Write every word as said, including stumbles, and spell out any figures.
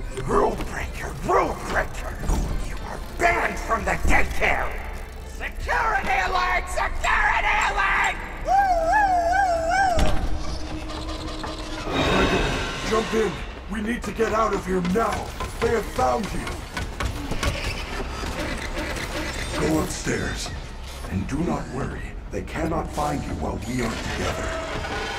Rule breaker, rule breaker! You are banned from the daycare! Security alert! Security alert! Woo, woo, woo, woo! Jump in! We need to get out of here now! They have found you! Go upstairs. And do not worry, they cannot find you while we are together.